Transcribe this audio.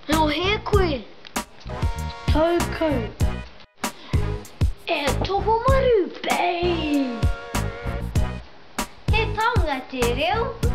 No he koe. Taukau. E toko maru, pei. He Taonga Te Reo.